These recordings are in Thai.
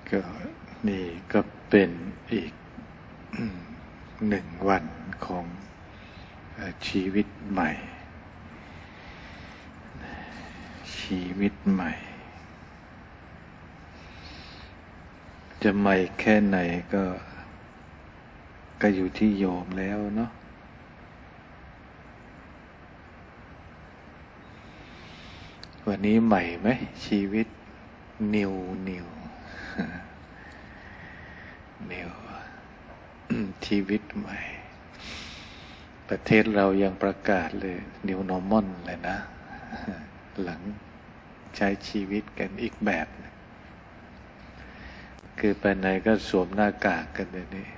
ก็นี่ก็เป็นอีก1 วันของชีวิตใหม่ชีวิตใหม่จะใหม่แค่ไหนก็อยู่ที่โยมแล้วเนาะวันนี้ใหม่ไหมชีวิตนิวชีวิตใหม่ประเทศเรายังประกาศเลย New Normal เลยนะหลังใช้ชีวิตกันอีกแบบนะคือไปไหนก็สวมหน้ากากกันเลยนี่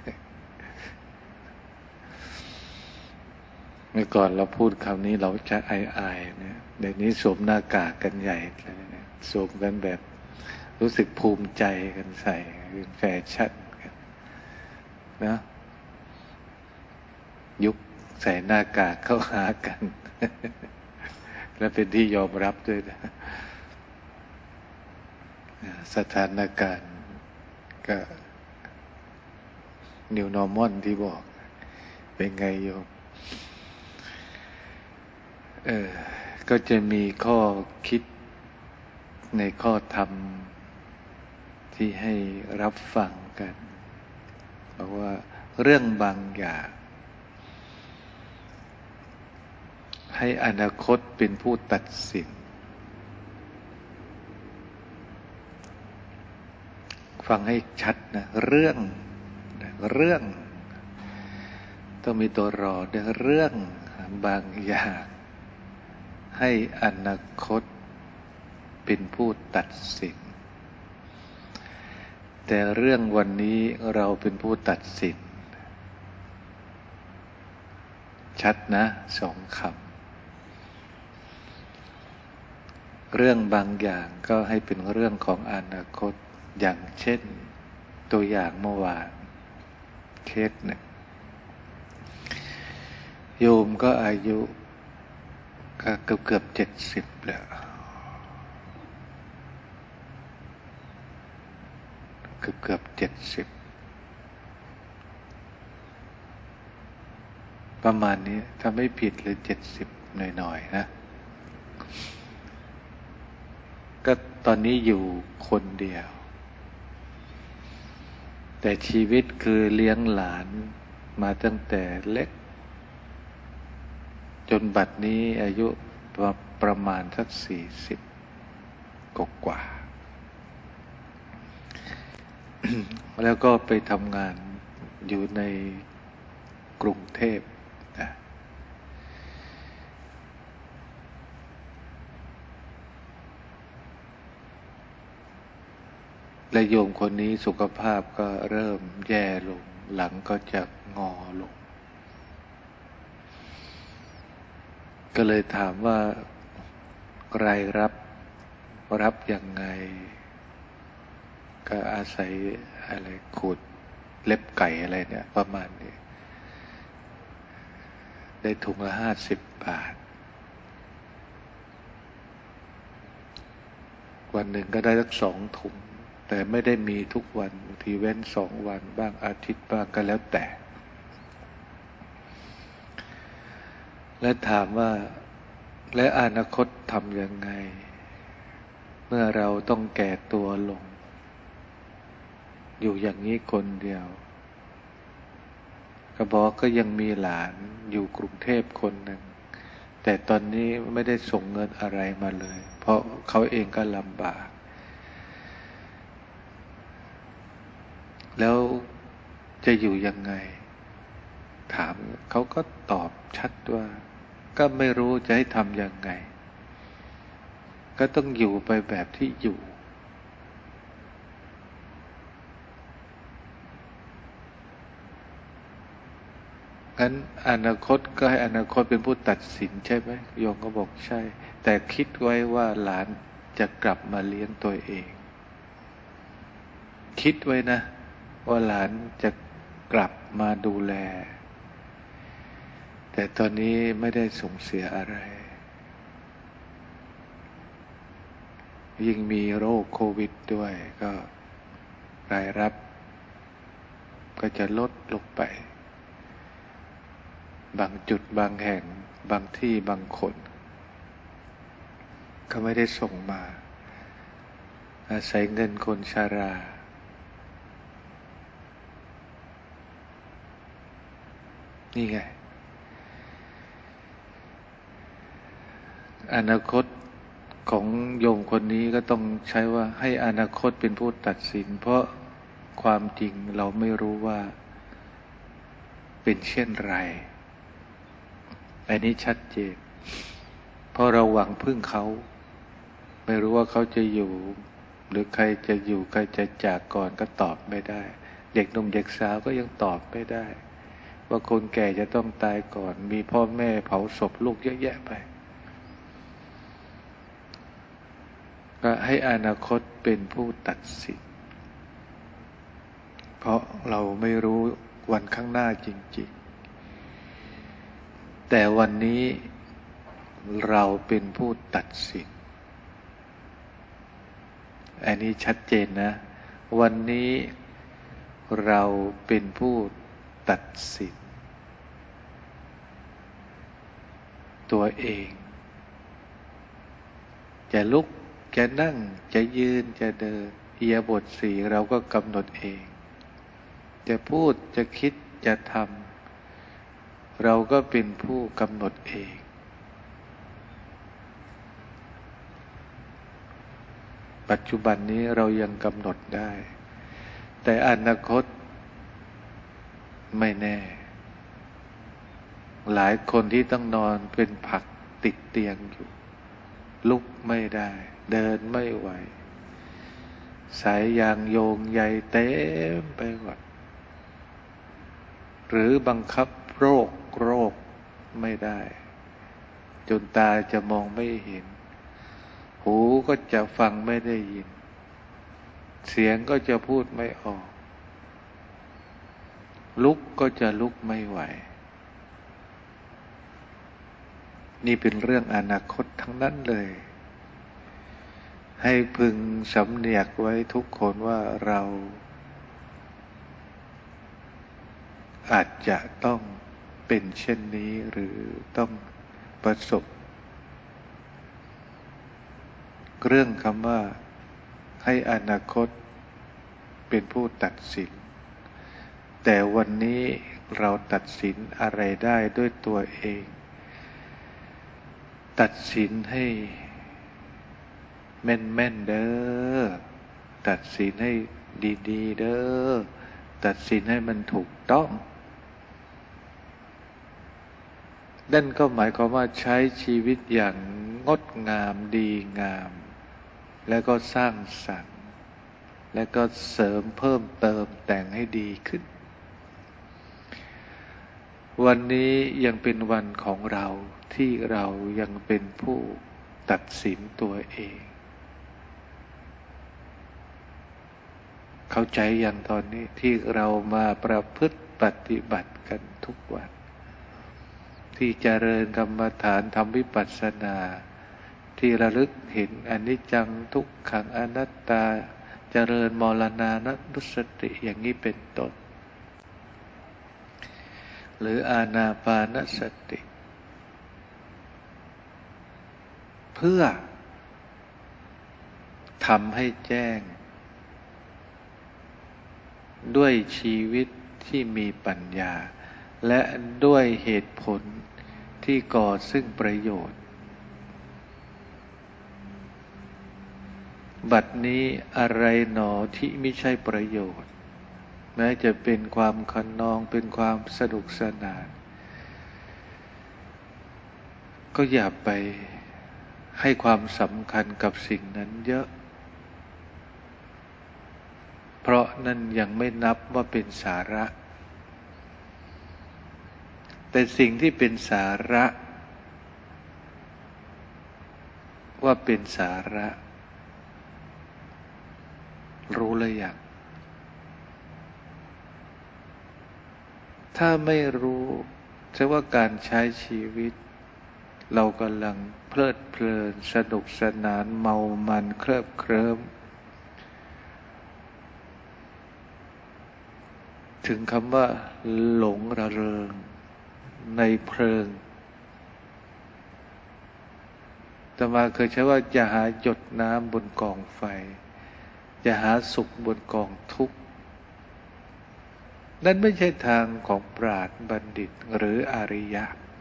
เมื่อก่อนเราพูดคำนี้เราจะอายเนี่ยเดี๋ยวนี้สวมหน้ากากกันใหญ่เลยสวมกันแบบรู้สึกภูมิใจกันใส่เป็นแฟชั่นกันนะยุคใส่หน้ากากเข้าหากันและเป็นที่ยอมรับด้วยนะสถานการณ์ก็ New Normal ที่บอกเป็นไงโยมก็จะมีข้อคิดในข้อธรรมที่ให้รับฟังกันเพราะว่าเรื่องบางอย่างให้อนาคตเป็นผู้ตัดสินฟังให้ชัดนะเรื่องต้องมีตัวรอด้วยเรื่องบางอย่างให้อนาคตเป็นผู้ตัดสินแต่เรื่องวันนี้เราเป็นผู้ตัดสินชัดนะ2 คำเรื่องบางอย่างก็ให้เป็นเรื่องของอนาคตอย่างเช่นตัวอย่างเมื่อวานเคสเนี่ยโยมก็อายุก็เกือบ70แล้วเกือบ70ประมาณนี้ถ้าไม่ผิดหรือ70หน่อยๆนะก็ตอนนี้อยู่คนเดียวแต่ชีวิตคือเลี้ยงหลานมาตั้งแต่เล็กจนบัดนี้อายุประมาณสัก40กว่าแล้วก็ไปทำงานอยู่ในกรุงเทพนะและโยมคนนี้สุขภาพก็เริ่มแย่ลงหลังก็จะงอลงก็เลยถามว่าใครรับยังไงก็อาศัยอะไรขูดเล็บไก่อะไรเนี่ยประมาณนี้ได้ถุงละ50 บาทวันหนึ่งก็ได้สัก2 ถุงแต่ไม่ได้มีทุกวันบางทีเว้น2 วันบ้างอาทิตย์บ้างก็แล้วแต่และถามว่าและอนาคตทำยังไงเมื่อเราต้องแก่ตัวลงอยู่อย่างนี้คนเดียวก็บอกก็ยังมีหลานอยู่กรุงเทพคนหนึ่งแต่ตอนนี้ไม่ได้ส่งเงินอะไรมาเลยเพราะเขาเองก็ลำบากแล้วจะอยู่ยังไงถามเขาก็ตอบชัดว่าก็ไม่รู้จะให้ทำยังไงก็ต้องอยู่ไปแบบที่อยู่งั้นอนาคตก็ให้อนาคตเป็นผู้ตัดสินใช่ไหมโยมก็บอกใช่แต่คิดไว้ว่าหลานจะกลับมาเลี้ยงตัวเองคิดไว้นะว่าหลานจะกลับมาดูแลแต่ตอนนี้ไม่ได้ส่งเสียอะไรยิ่งมีโรคโควิดด้วยก็รายรับก็จะลดลงไปบางจุดบางแห่งบางที่บางคนก็ไม่ได้ส่งมาอาศัยเงินคนชรานี่ไงอนาคตของโยมคนนี้ก็ต้องใช้ว่าให้อนาคตเป็นผู้ตัดสินเพราะความจริงเราไม่รู้ว่าเป็นเช่นไรอันนี้ชัดเจนเพราะเราหวังพึ่งเขาไม่รู้ว่าเขาจะอยู่หรือใครจะอยู่ใครจะจากก่อนก็ตอบไม่ได้เด็กหนุ่มเด็กสาวก็ยังตอบไม่ได้ว่าคนแก่จะต้องตายก่อนมีพ่อแม่เผาศพลูกเยอะแยะไปก็ให้อนาคตเป็นผู้ตัดสินเพราะเราไม่รู้วันข้างหน้าจริงๆแต่วันนี้เราเป็นผู้ตัดสินอันนี้ชัดเจนนะวันนี้เราเป็นผู้ตัดสินตัวเองจะลุกจะนั่งจะยืนจะเดินอิริยาบถสี่เราก็กำหนดเองจะพูดจะคิดจะทำเราก็เป็นผู้กำหนดเองปัจจุบันนี้เรายังกำหนดได้แต่อนาคตไม่แน่หลายคนที่ต้องนอนเป็นผักติดเตียงอยู่ลุกไม่ได้เดินไม่ไหวสายยางโยงใยเต็มไปหมดหรือบังคับโรคไม่ได้จนตาจะมองไม่เห็นหูก็จะฟังไม่ได้ยินเสียงก็จะพูดไม่ออกลุกก็จะลุกไม่ไหวนี่เป็นเรื่องอนาคตทั้งนั้นเลยให้พึงสำเนียกไว้ทุกคนว่าเราอาจจะต้องเป็นเช่นนี้หรือต้องประสบเรื่องคำว่าให้อนาคตเป็นผู้ตัดสินแต่วันนี้เราตัดสินอะไรได้ด้วยตัวเองตัดสินให้แม่นเด้อตัดสินให้ดีๆเด้อตัดสินให้มันถูกต้องนั่นก็หมายความว่าใช้ชีวิตอย่างงดงามดีงามแล้วก็สร้างสรรค์แล้วก็เสริมเพิ่มเติมแต่งให้ดีขึ้นวันนี้ยังเป็นวันของเราที่เรายังเป็นผู้ตัดสินตัวเองเข้าใจอย่างตอนนี้ที่เรามาประพฤติปฏิบัติกันทุกวันที่เจริญกรรมฐานทำวิปัสสนาที่ระลึกเห็นอนิจจังทุกขังอนัตตาเจริญมรณานุสติอย่างนี้เป็นต้นหรืออานาปานสติเพื่อทำให้แจ้งด้วยชีวิตที่มีปัญญาและด้วยเหตุผลที่ก่อซึ่งประโยชน์บัดนี้อะไรหนอที่ไม่ใช่ประโยชน์แม้จะเป็นความคันนองเป็นความสนุกสนานก็อย่าไปให้ความสำคัญกับสิ่งนั้นเยอะเพราะนั่นยังไม่นับว่าเป็นสาระแต่สิ่งที่เป็นสาระว่าเป็นสาระรู้หรือยังถ้าไม่รู้แสดงว่าการใช้ชีวิตเรากำลังเพลิดเพลินสนุกสนานเมามันเคลิบเคลิ้มถึงคำว่าหลงระเริงในเพลิงอาตมาเคยใช้ว่าอย่าหาหยดน้ำบนกองไฟอย่าหาสุขบนกองทุกข์นั่นไม่ใช่ทางของปราชญ์บัณฑิตหรืออริยะ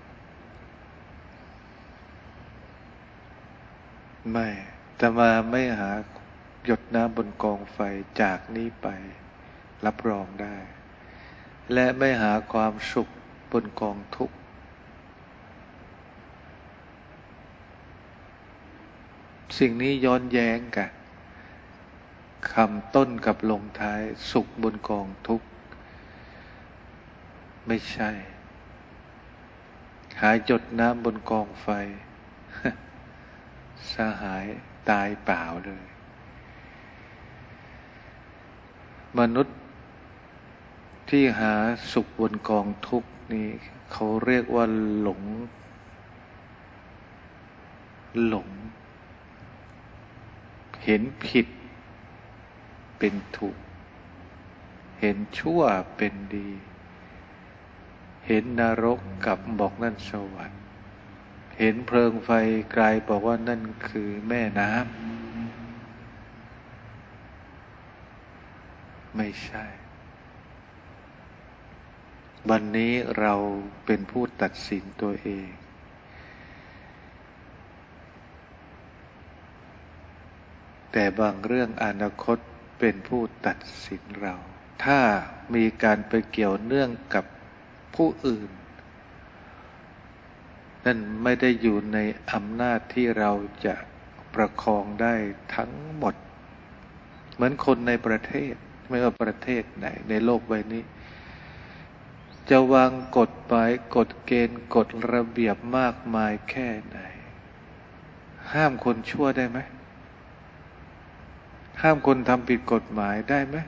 ไม่อาตมาไม่หาหยดน้ำบนกองไฟจากนี้ไปรับรองได้และไม่หาความสุขบนกองทุกข์สิ่งนี้ย้อนแย้งกันคำต้นกับลงท้ายสุขบนกองทุกข์ไม่ใช่หาหยดน้ำบนกองไฟสหายตายเปล่าเลยมนุษย์ที่หาสุขบนกองทุกข์นี้เขาเรียกว่าหลงเห็นผิดเป็นถูกเห็นชั่วเป็นดีเห็นนรกกับบอกนั่นสวรรค์เห็นเพลิงไฟกลายบอกว่านั่นคือแม่น้ำไม่ใช่วันนี้เราเป็นผู้ตัดสินตัวเองแต่บางเรื่องอนาคตเป็นผู้ตัดสินเราถ้ามีการไปเกี่ยวเนื่องกับผู้อื่นนั่นไม่ได้อยู่ในอำนาจที่เราจะประคองได้ทั้งหมดเหมือนคนในประเทศไม่ว่าประเทศไหนในโลกใบนี้จะวางกฎหมายกฎเกณฑ์กฎระเบียบมากมายแค่ไหนห้ามคนชั่วได้ไหมห้ามคนทำผิดกฎหมายได้ไหม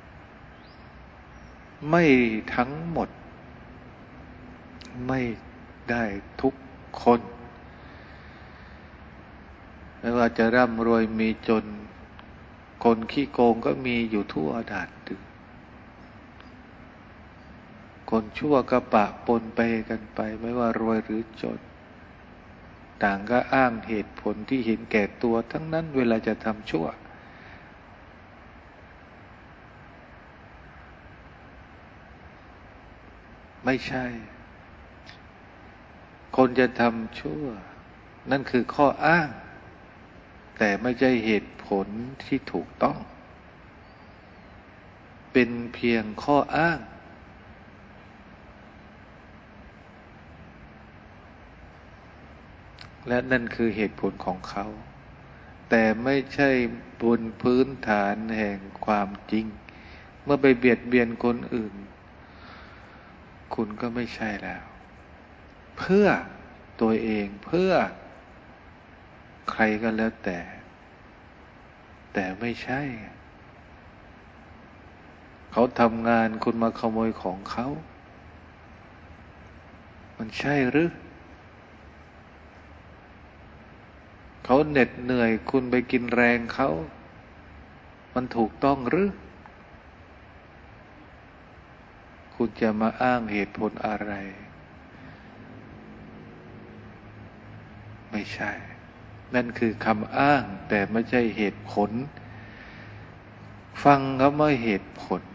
ไม่ทั้งหมดไม่ได้ทุกคนไม่ว่าจะร่ำรวยมีจนคนขี้โกงก็มีอยู่ทั่วด่านถึงคนชั่วก็ปะปนไปกันไปไม่ว่ารวยหรือจนต่างก็อ้างเหตุผลที่เห็นแก่ตัวทั้งนั้นเวลาจะทำชั่วไม่ใช่คนจะทำชั่วนั่นคือข้ออ้างแต่ไม่ใช่เหตุผลที่ถูกต้องเป็นเพียงข้ออ้างและนั่นคือเหตุผลของเขาแต่ไม่ใช่บนพื้นฐานแห่งความจริงเมื่อไปเบียดเบียนคนอื่นคุณก็ไม่ใช่แล้วเพื่อตัวเองเพื่อใครก็แล้วแต่ไม่ใช่เขาทำงานคุณมาขโมยของเขามันใช่หรือเขาเหน็ดเหนื่อยคุณไปกินแรงเขามันถูกต้องหรือคุณจะมาอ้างเหตุผลอะไรไม่ใช่นั่นคือคำอ้างแต่ไม่ใช่เหตุผลฟังคำว่าเหตุผล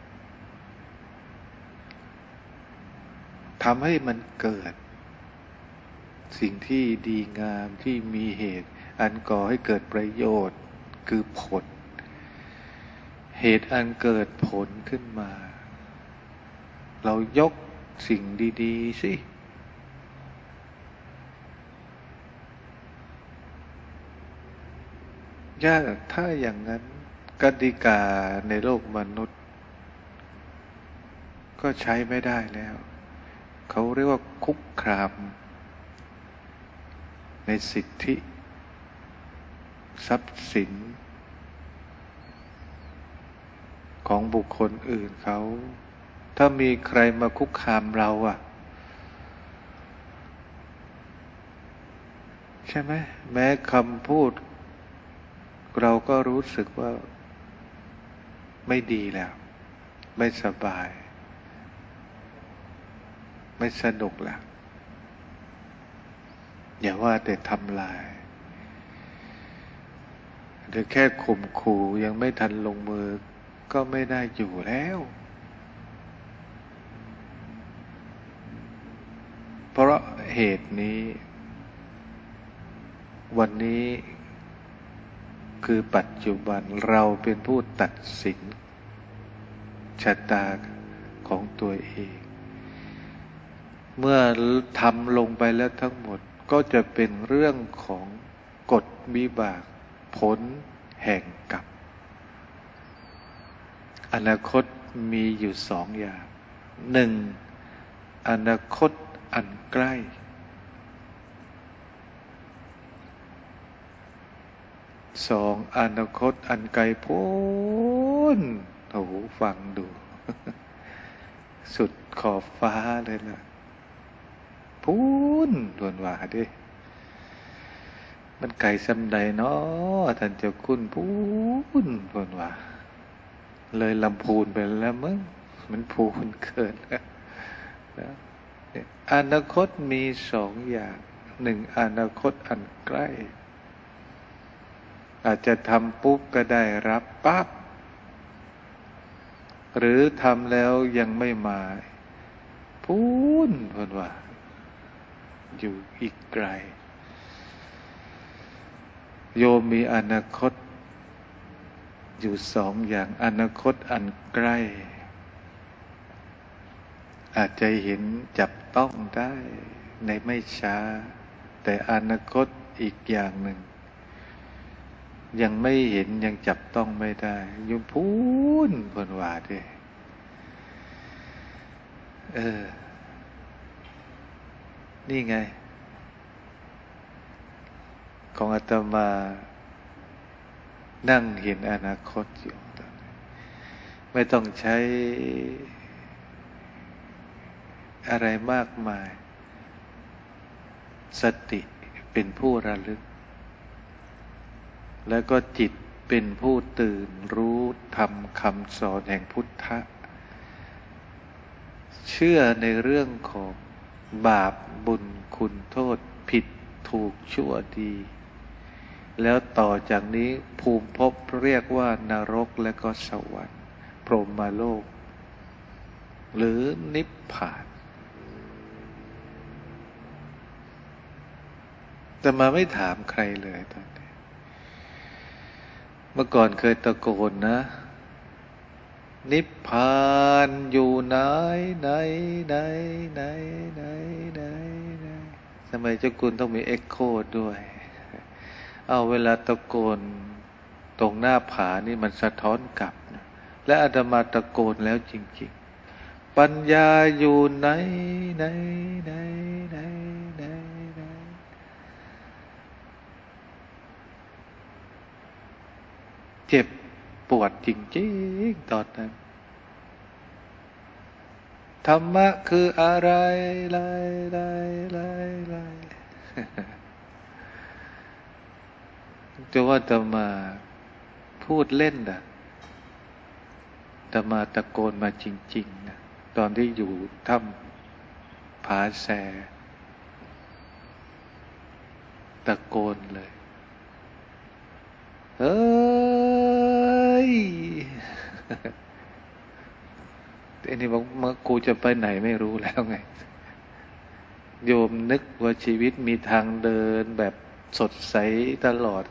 ทำให้มันเกิดสิ่งที่ดีงามที่มีเหตุอันก่อให้เกิดประโยชน์คือผลเหตุอันเกิดผลขึ้นมาเรายกสิ่งดีๆสิถ้าอย่างนั้นกติกาในโลกมนุษย์ก็ใช้ไม่ได้แล้วเขาเรียกว่าคุกคามในสิทธิทรัพย์สินของบุคคลอื่นเขาถ้ามีใครมาคุกคามเราใช่ไหมแม้คำพูดเราก็รู้สึกว่าไม่ดีแล้วไม่สบายไม่สนุกละอย่าว่าแต่ทำลายหรือแค่ข่มขู่ยังไม่ทันลงมือก็ไม่ได้อยู่แล้วเพราะเหตุนี้วันนี้คือปัจจุบันเราเป็นผู้ตัดสินชะตาของตัวเองเมื่อทำลงไปแล้วทั้งหมดก็จะเป็นเรื่องของกฎวิบากผลแห่งกรรมอนาคตมีอยู่สองอย่างหนึ่งอนาคตอันใกล้สองอนาคตอันไกลโพ้นโอ้โหฟังดู สุดขอบฟ้าเลยล่ะพูนล้วนว่าดิมันไกลสำใดเนาะท่านเจ้าคุณพูนล้วนว่าเลยลำพูนไปแล้วมึงมันพูนเกินแล้วอนาคตมีสองอย่างหนึ่งอนาคตอันใกล้อาจจะทำปุ๊บก็ได้รับปั๊บหรือทำแล้วยังไม่มาพูนพูนว่าอยู่อีกไกลโยมมีอนาคตอยู่สองอย่างอนาคตอันใกล้อาจจะเห็นจับต้องได้ในไม่ช้าแต่อนาคตอีกอย่างหนึ่งยังไม่เห็นยังจับต้องไม่ได้ยุ่งพูนพูนว่าดินี่ไงของอาตมานั่งเห็นอนาคตอยู่ตอนนี้ไม่ต้องใช้อะไรมากมายสติเป็นผู้ระลึกแล้วก็จิตเป็นผู้ตื่นรู้ธรรมคำสอนแห่งพุทธะเชื่อในเรื่องของบาปบุญคุณโทษผิดถูกชั่วดีแล้วต่อจากนี้ภูมิภพเรียกว่านรกและก็สวรรค์พรหมโลกหรือนิพพานแต่มาไม่ถามใครเลยตอนนี้เมื่อก่อนเคยตะโกนนะนิพพานอยู่ไหนไหนไหนไหนไหนไหนไหนทำไมเจ้าคุณต้องมีเอ็กโคด้วยเอาเวลาตะโกนตรงหน้าผานี่มันสะท้อนกลับนะและอาตมาตะโกนแล้วจริงๆปัญญาอยู่ไหนไหนไหนไหนไหนไหนเจ็บปวดจริงๆตอนนั้นธรรมะคืออะไรไรไรไรไรจะว่าจะมาพูดเล่นนะแต่มาตะโกนมาจริงๆนะตอนที่อยู่ถ้ำผาแสตะโกนเลยเฮ้ยอันนี้บอกเมื่อกูจะไปไหนไม่รู้แล้วไงโยมนึกว่าชีวิตมีทางเดินแบบสดใสตลอด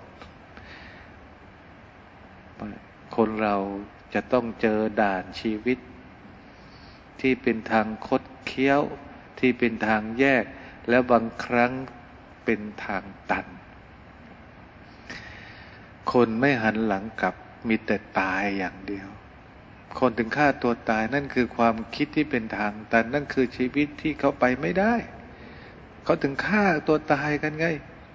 คนเราจะต้องเจอด่านชีวิตที่เป็นทางคดเคี้ยวที่เป็นทางแยกแล้วบางครั้งเป็นทางตันคนไม่หันหลังกลับมีแต่ตายอย่างเดียวคนถึงฆ่าตัวตายนั่นคือความคิดที่เป็นทางตันนั่นคือชีวิตที่เขาไปไม่ได้เขาถึงฆ่าตัวตายกันไง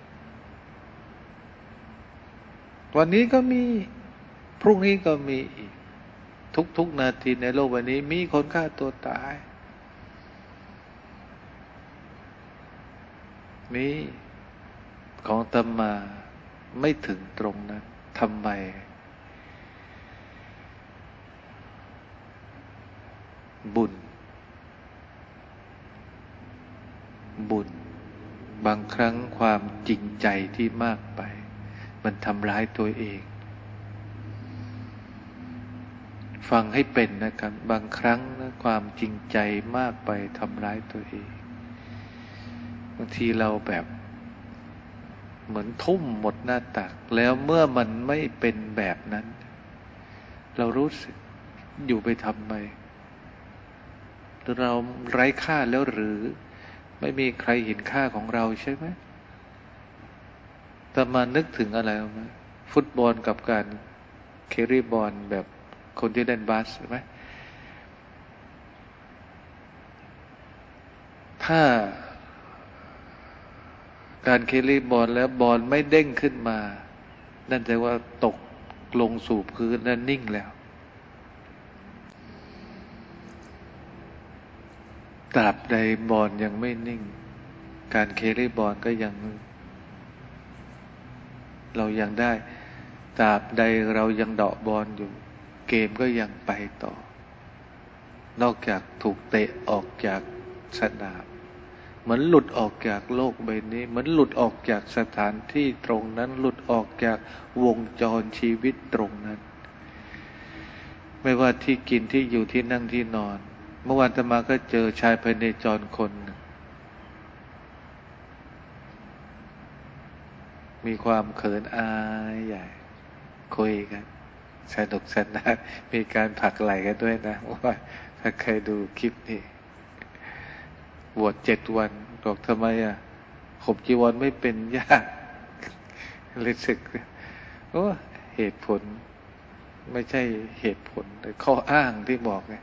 วันนี้ก็มีพรุ่งนี้ก็มีอีกทุกนาทีในโลกวันนี้มีคนฆ่าตัวตายมีของอาตมาไม่ถึงตรงนั้นทำไมบุญบุญบางครั้งความจริงใจที่มากไปมันทำร้ายตัวเองฟังให้เป็นนะครับบางครั้งนะความจริงใจมากไปทำร้ายตัวเองบางทีเราแบบเหมือนทุ่มหมดหน้าตักแล้วเมื่อมันไม่เป็นแบบนั้น เรารู้สึกอยู่ไปทำไมเราไร้ค่าแล้วหรือไม่มีใครเห็นค่าของเราใช่ไหมแต่มานึกถึงอะไรไหมฟุตบอลกับการเครี่บอลแบบคนที่เล่นบาสใช่ไหมถ้าการเครี่บอลแล้วบอลไม่เด้งขึ้นมานั่นแปลว่าตกลงสู่พื้นและนิ่งแล้วตราบใดบอลยังไม่นิ่งการเครี่บอลก็ยังเรายังได้ตราบใดเรายังเดาะบอลอยู่เกมก็ยังไปต่อนอกจากถูกเตะออกจากสนามเหมือนหลุดออกจากโลกใบนี้เหมือนหลุดออกจากสถานที่ตรงนั้นหลุดออกจากวงจรชีวิตตรงนั้นไม่ว่าที่กินที่อยู่ที่นั่งที่นอนเมื่อวานอาตมาก็เจอชายพเนจรคนหนึ่งมีความเขินอายใหญ่คุยกันสนุกสนานมีการผลักไหล่กันด้วยนะว่าถ้าใครดูคลิปนี้บวช7 วันบอกทำไมห่มจีวรไม่เป็นยากรู้สึกโอ้เหตุผลไม่ใช่เหตุผลแต่ข้ออ้างที่บอกไง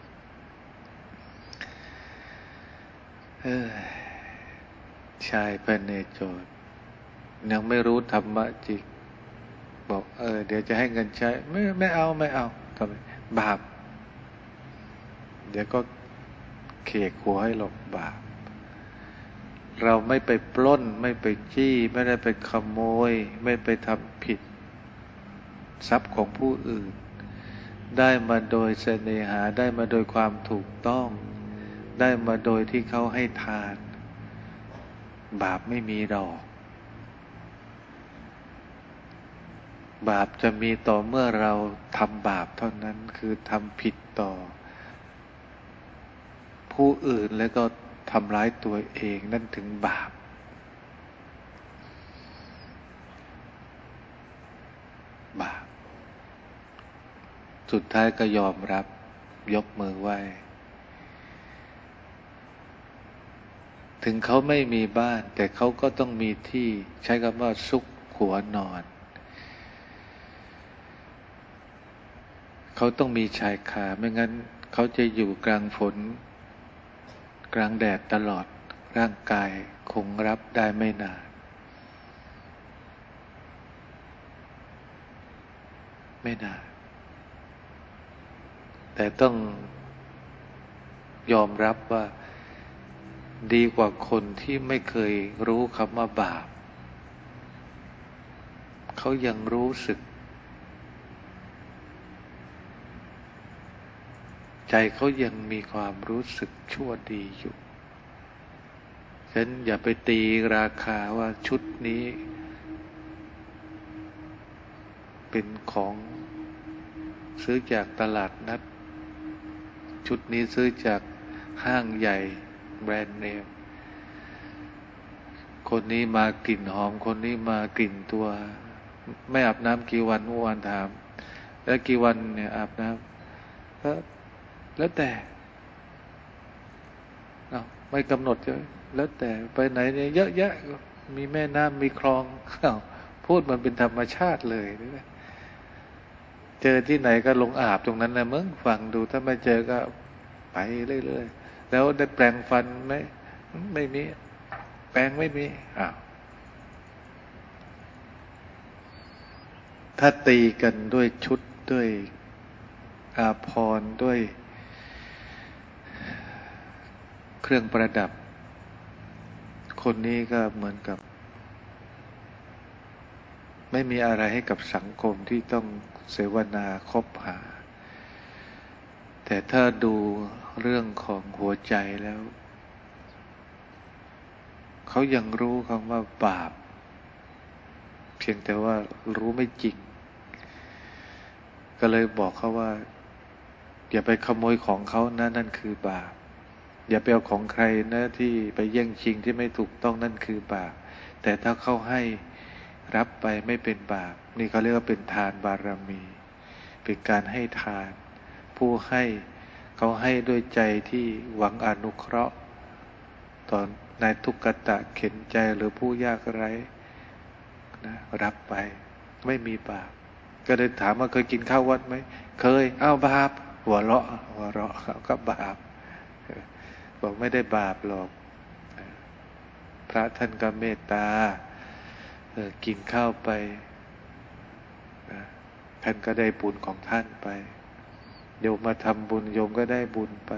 ชายพเนจรยังไม่รู้ธรรมะจริงบอกเดี๋ยวจะให้เงินใช้ไม่เอาทำไมบาปเดี๋ยวก็เขกหัวให้หลบบาปเราไม่ไปปล้นไม่ไปจี้ไม่ได้ไปขโมยไม่ไปทำผิดทรัพย์ของผู้อื่นได้มาโดยเสน่หาได้มาโดยความถูกต้องได้มาโดยที่เขาให้ทานบาปไม่มีหรอกบาปจะมีต่อเมื่อเราทำบาปเท่านั้นคือทำผิดต่อผู้อื่นแล้วก็ทำร้ายตัวเองนั่นถึงบาปสุดท้ายก็ยอมรับยกมือไหว้ถึงเขาไม่มีบ้านแต่เขาก็ต้องมีที่ใช้คำว่าซุกหัวนอนเขาต้องมีชายคาไม่งั้นเขาจะอยู่กลางฝนกลางแดดตลอดร่างกายคงรับได้ไม่นานแต่ต้องยอมรับว่าดีกว่าคนที่ไม่เคยรู้คำว่าบาปเขายังรู้สึกใจเขายังมีความรู้สึกชั่วดีอยู่ฉะนั้นอย่าไปตีราคาว่าชุดนี้เป็นของซื้อจากตลาดนัดชุดนี้ซื้อจากห้างใหญ่แบรนด์เนมคนนี้มากลิ่นหอมคนนี้มากลิ่นตัวไม่อาบน้ำกี่วันเมื่อวานถามแล้วกี่วันเนี่ยอาบน้ำก็แล้วแต่ไม่กำหนดใช่ไหมแล้วแต่ไปไหนเนี่ยเยอะแยะมีแม่น้ำมีคลองพูดมันเป็นธรรมชาติเลยเจอที่ไหนก็ลงอาบตรงนั้นนะมึงฟังดูถ้าไม่เจอก็ไปเรื่อยๆแล้วได้แปรงฟันไหมไม่มีแปรงไม่มีถ้าตีกันด้วยชุดด้วยอาภรณ์ด้วยเครื่องประดับคนนี้ก็เหมือนกับไม่มีอะไรให้กับสังคมที่ต้องเสวนาคบหาแต่ถ้าดูเรื่องของหัวใจแล้วเขายังรู้คำว่าบาปเพียงแต่ว่ารู้ไม่จริงก็เลยบอกเขาว่าอย่าไปขโมยของเขานะนั่นคือบาปอย่าไปเอาของใครนะที่ไปแย่งชิงที่ไม่ถูกต้องนั่นคือบาปแต่ถ้าเขาให้รับไปไม่เป็นบาปนี่เขาเรียกว่าเป็นทานบารมีเป็นการให้ทานผู้ให้เขาให้ด้วยใจที่หวังอนุเคราะห์ตอนนายทุกขตะเข็นใจหรือผู้ยากไร้นะรับไปไม่มีบาปก็เลยถามว่าเคยกินข้าววัดไหมเคยอ้าวบาปหัวเราะเขาก็บาปบอกไม่ได้บาปหรอกพระท่านก็เมตตากินข้าวไปท่านก็ได้บุญของท่านไปโยมมาทำบุญโยมก็ได้บุญไป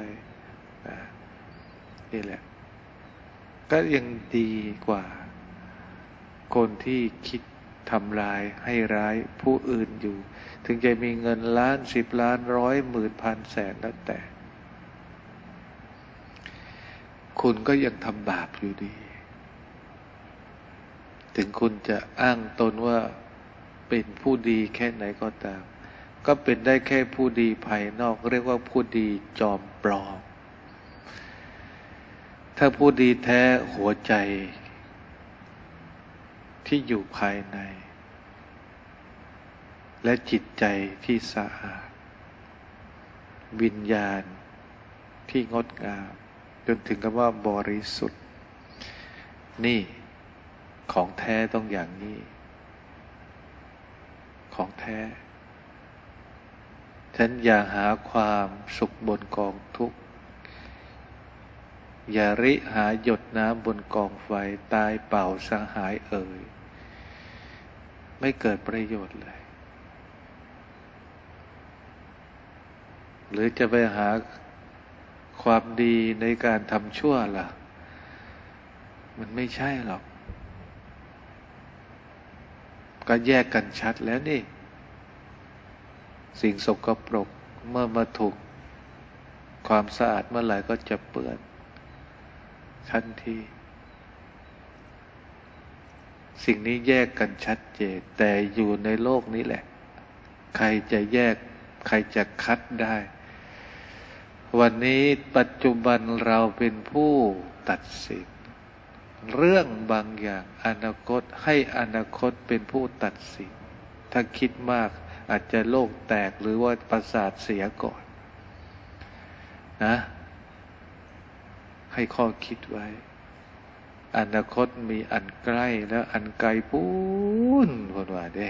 นี่แหละก็ยังดีกว่าคนที่คิดทำลายให้ร้ายผู้อื่นอยู่ถึงจะมีเงินล้าน10 ล้าน100 หมื่นพันแสนแล้วแต่คุณก็ยังทำบาปอยู่ดีถึงคุณจะอ้างตนว่าเป็นผู้ดีแค่ไหนก็ตามก็เป็นได้แค่ผู้ดีภายนอกเรียกว่าผู้ดีจอมปลอมถ้าผู้ดีแท้หัวใจที่อยู่ภายในและจิตใจที่สะอาดวิญญาณที่งดงามจนถึงกับว่าบริสุทธิ์นี่ของแท้ต้องอย่างนี้ของแท้ฉันอย่าหาความสุขบนกองทุกข์อย่าริหาหยดน้ำบนกองไฟตายเปล่าสังหายเอ่ยไม่เกิดประโยชน์เลยหรือจะไปหาความดีในการทำชั่วล่ะมันไม่ใช่หรอกก็แยกกันชัดแล้วนี่สิ่งสกปรกเมื่อมาถูกความสะอาดเมื่อไหร่ก็จะเปื้อนทันทีสิ่งนี้แยกกันชัดเจนแต่อยู่ในโลกนี้แหละใครจะแยกใครจะคัดได้วันนี้ปัจจุบันเราเป็นผู้ตัดสินเรื่องบางอย่างอนาคตให้อนาคตเป็นผู้ตัดสินถ้าคิดมากอาจจะโลกแตกหรือว่าประสาทเสียก่อนนะให้ข้อคิดไว้อนาคตมีอันใกล้แล้วอันไกลปูนคนว่าเด้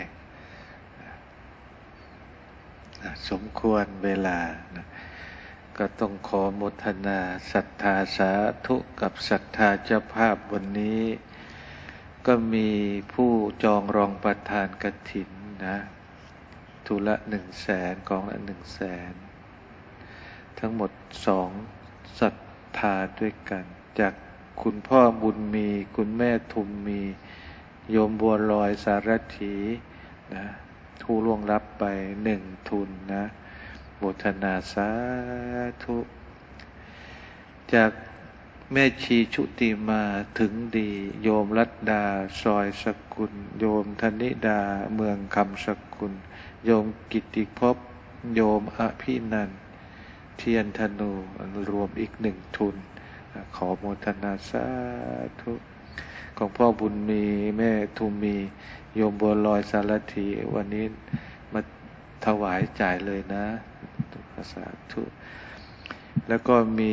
สมควรเวลานะก็ต้องขอโมทนาศรัทธาสาธุกับศรัทธาเจ้าภาพวันนี้ก็มีผู้จองรองประธานกฐินนะทุละ100,000กองละ100,000ทั้งหมด2ศรัทธาด้วยกันจากคุณพ่อบุญมีคุณแม่ทุมมีโยมบัวลอยสารถีนะผู้ล่วงลับไป1 ทุนนะโมทนาสาธุจากแม่ชีชุติมาถึงดีโยมรัตดาซอยสกุลโยมธนิดาเมืองคำสกุลโยมกิตติภพโยมอภินันท์เทียนธนูรวมอีก1 ทุนขอโมทนาสาธุของพ่อบุญมีแม่ทุมมีโยมบัวลอยสารถีวันนี้มาถวายจ่ายเลยนะสาธุแล้วก็มี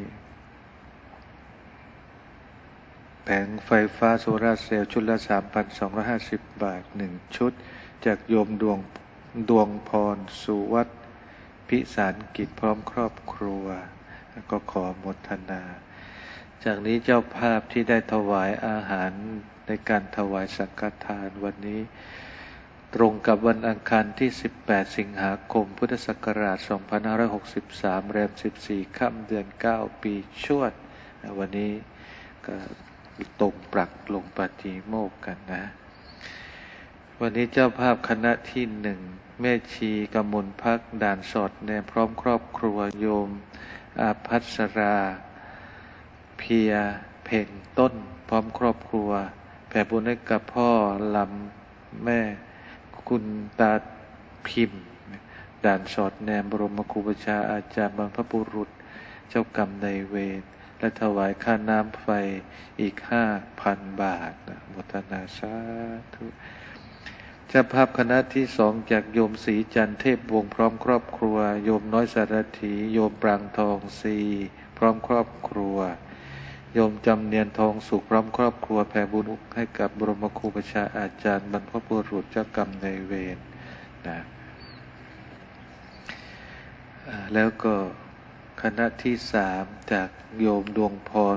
แผงไฟฟ้าโซลาร์เซลล์ชุดละ 3,250 บาท1 ชุดจากโยมดวงพรสุวัฒน์พิสารกิจพร้อมครอบครัวก็ขอโมทนาจากนี้เจ้าภาพที่ได้ถวายอาหารในการถวายสังฆทานวันนี้ตรงกับวันอังคารที่18 สิงหาคมพุทธศักราช 2563 แรม 14 ค่ำเดือน 9 ปีชวดวันนี้ก็ตรงปรักลงปาฏิโมกข์กันนะวันนี้เจ้าภาพคณะที่ 1แม่ชีกมลภักดิ์ด่านสอดแนมพร้อมครอบครัวโยมอาภัสราเพียเพ่งต้นพร้อมครอบครัวแผ่บุญให้กับพ่อลำแม่คุณตาพิมพ์ด่านสอดแนมบรมครูประชาอาจารย์บรรพบุรุษเจ้ากรรมนายเวรและถวายค่าน้ำไฟอีก 5,000 บาทนะโมทนาสาธุเจ้าภาพคณะที่สองจากโยมศรีจันทร์เทพวงศ์พร้อมครอบครัวโยมน้อยสารถีโยมปรางทองซีพร้อมครอบครัวโยมจำเนียนทองสุขพร้อมครอบครัวแผ่บุญให้กับบรมครูประชาอาจารย์บรรพบุรุษเจ้ากรรมนายเวรนะแล้วก็คณะที่สามจากโยมดวงพร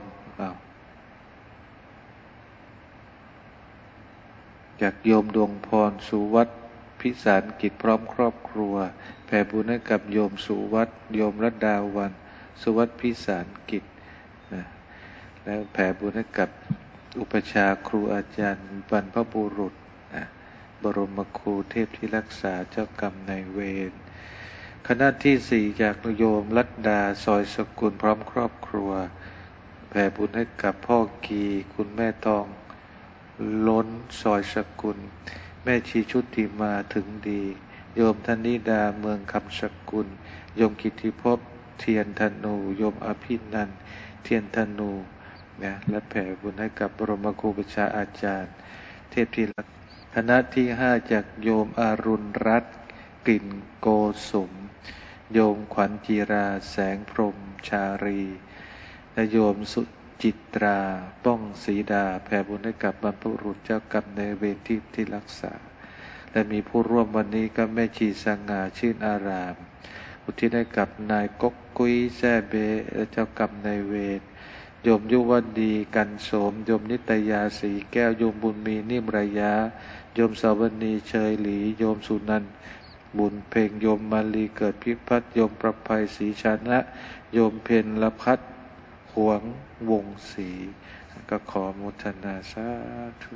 จากโยมดวงพรสุวัฒน์พิสารกิจพร้อมครอบครัวแผ่บุญให้กับโยมสุวัฒน์โยมรัตดาวันสุวัฒน์พิสารกิจนะแล้วแผ่บุญให้กับอุปชาครูอาจารย์บรรพบุรุษนะบรมครูเทพที่รักษาเจ้ากรรมนายเวรคณะที่สี่จากโยมรัตดาซอยสกุลพร้อมครอบครัวแผ่บุญให้กับพ่อกีคุณแม่ทองล้นซอยสกุลแม่ชีชุติมาถึงดีโยมธนิดาเมืองคำสกุลโยมกิติภพเทียนธนูโยมอภินันท์เทียนธนูนะและแผ่บุญให้กับบรมครูประชาอาจารย์เทพที่รักคณะที่ห้าจากโยมอรุณรัตน์กลิ่นโกสุมโยมขวัญจีราแสงพรหมชารีและโยมสุจิตราป้องศรีดาแผ่บุญให้กับบรรพบุรุษเจ้ากรรมนายเวรที่รักษาและมีผู้ร่วมวันนี้ก็แม่ชีสง่าชื่นอารามอุทิศให้กับนายก๊กกุ้ยแซ่เบและเจ้ากรรมนายเวรโยมยุวดีกันโสมโยมนิตยาสีแก้วโยมบุญมีนิ่มระยะโยมสาวณีเชยหลีโยมสุนันท์บุญเพ่งโยมมาลีเกิดพิพัฒน์โยมประภัยศรีชนะโยมเพญละพัฒน์หวงวงศรีก็ขอโมทนาสาธุ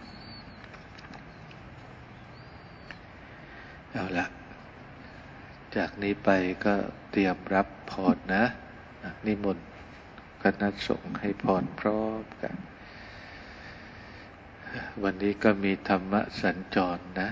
เอาละจากนี้ไปก็เตรียมรับพรนะนิมนต์คณะสงฆ์ให้พรพร้อมกันวันนี้ก็มีธรรมะสัญจรนะ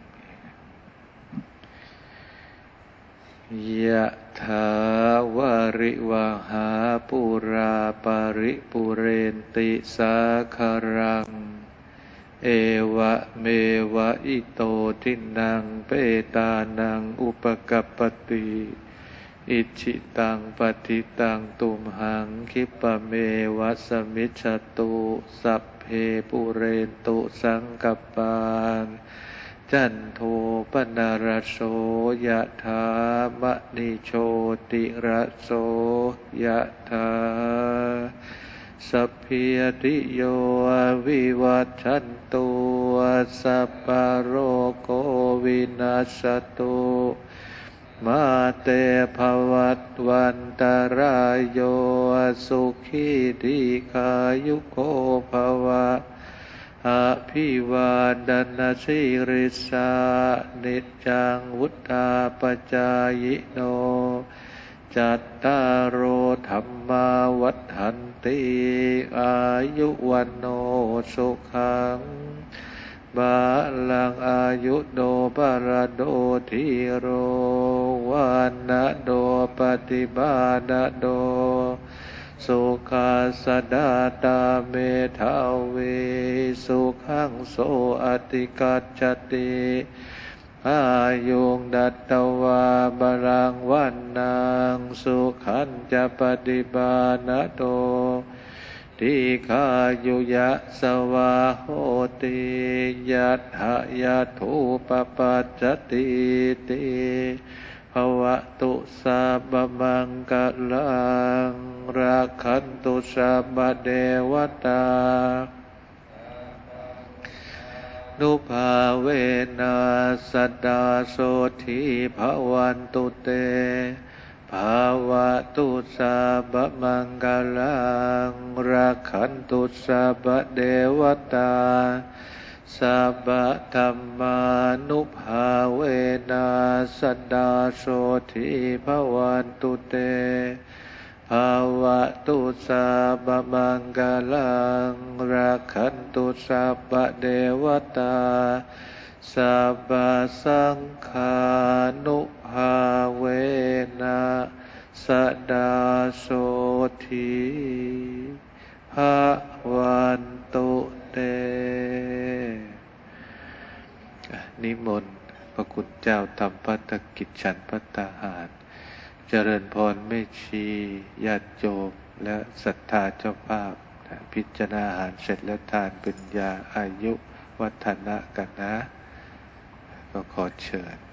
ยะถาวาริวหาปุราปาริปุเรนติสาคารังเอวะเมวะอิโตทินังเปตานังอุปกัปปติอิชิตังปฏิตังตุมหังคิปะเมวะสมิจฉตุสัพเพปุเรนตุสังกัปปานจันโทปนารโสยะถามณิโชติระโสยะถาสัพพิติโยวิวัชชันตุสัพพะโรโควินาศตุมาเตภวัตวันตรายโยสุขีทีขายุโกภวะอภิวาดนาสิริสานิจจังวุฒาปจายโนจัตตารโอธรรมาวัฏฏันติอายุวันโนสุขังบาลังอายุโดบาราโดทิโรวันนะโดปฏิบาณโดสุขาสดาตาเมธาเวสุขังโสอติกัจจติอายุงดัตตวาบารังวันนางสุขันจะปฏิบาณโตทิคายุยะสวาโหติยัตหายาทูปปัจจติติภวตุสัพพมังคลังราคันตุสัพพเทวตานุภาเวนัสสดาโสทิภวันตุเตภาวะตุสัพพมังคลังราคันตุสัพพเทวตาสัพพธรรมานุภาเวนัสสดาโสทิภวันตุเตภภาวะตุสัพพมังคลังราคันตุสัพพะเทวตาสัพพสังฆานุภาเวนะสดาโสธีภะวันตุเตนิมนต์พระคุณเจ้าทำภัตกิจฉันภัตตาหารเจริญพรแม่ชีญาติโยมและศรัทธาเจ้าภาพพิจารณาอาหารเสร็จแล้วทานเป็นยาอายุวัฒนะกันนะก็ขอเชิญ